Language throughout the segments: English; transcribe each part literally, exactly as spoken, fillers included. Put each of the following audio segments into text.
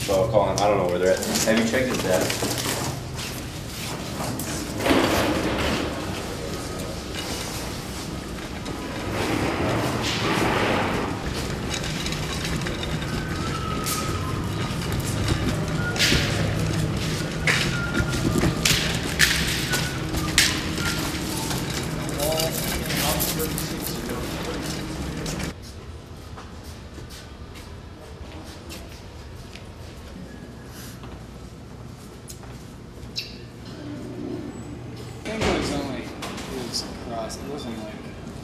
So I'll call him. I don't know where they're at. Have you checked his desk? It wasn't like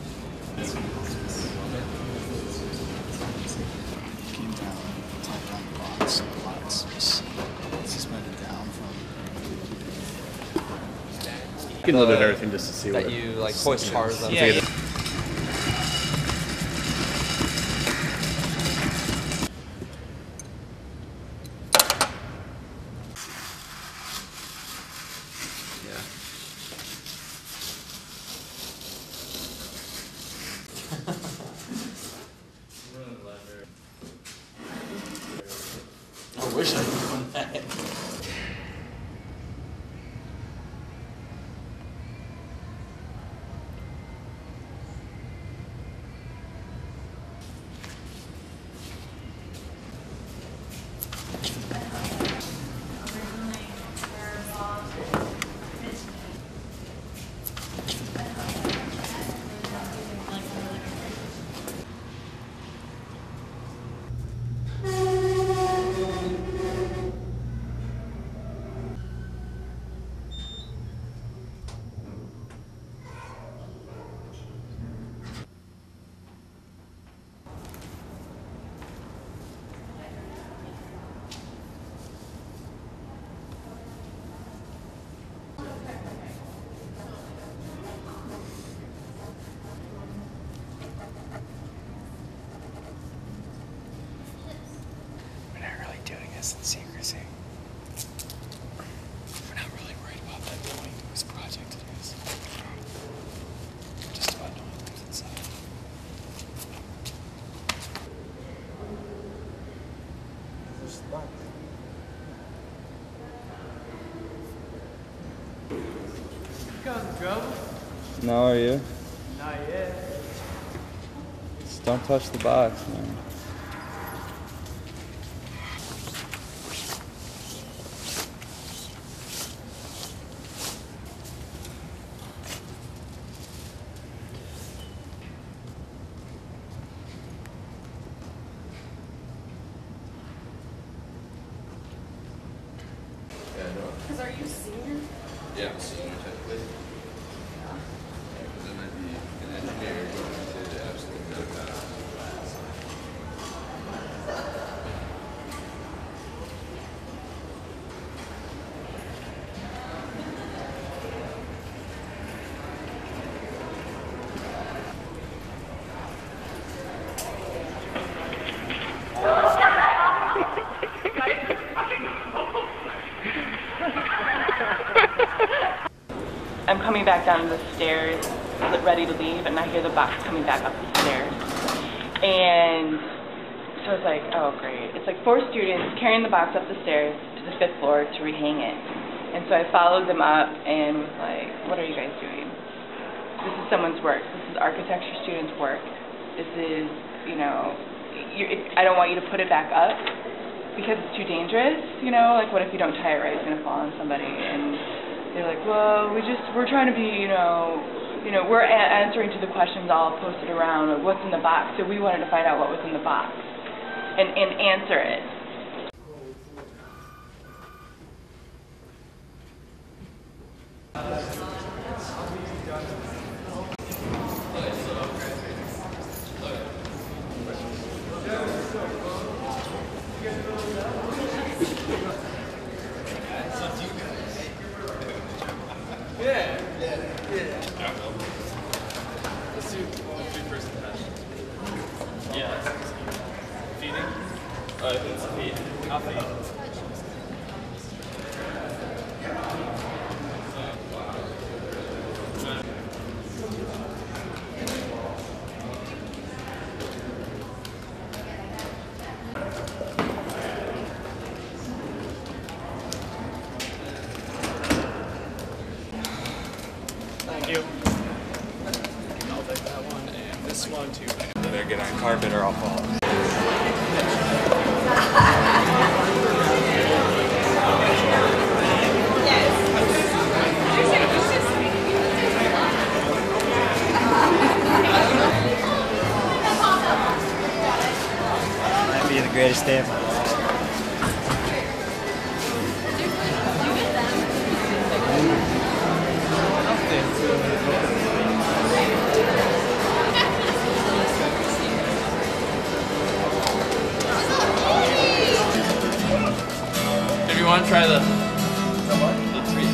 came down tight around the box, so the box was suspended down from. You can look at everything just to see that what you like hoist cars on. Yeah. Yeah. I wish I could do that. In secrecy. We're not really worried about them knowing whose project it is. Just about knowing who's inside. There's the box. You guys in trouble? No, are you? Not yet. Just don't touch the box, man. Because are you senior? Yeah, I'm senior technically. Yeah. Because then I'd be an engineer going to absolutely no class. I'm coming back down the stairs, ready to leave, and I hear the box coming back up the stairs. And so I was like, oh great. It's like four students carrying the box up the stairs to the fifth floor to rehang it. And so I followed them up and was like, what are you guys doing? This is someone's work. This is architecture students' work. This is, you know, you, it, I don't want you to put it back up because it's too dangerous, you know, like what if you don't tie it right, it's going to fall on somebody. And they're like, well, we just, we're trying to be, you know, you know, we're a answering to the questions all posted around of what's in the box. So we wanted to find out what was in the box and, and answer it. Yeah, yeah, yeah. Let's do a three-person patch. Yeah. Feeding? Oh, I think it's a feed. I'll feed. I'll follow. Might be the greatest day of my life. If you want to try the, the three.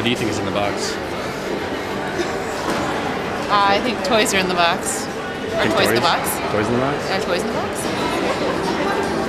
What do you think is in the box? Uh, I think toys are in the box. Are Think toys in the box? Toys in the box? Are toys in the box?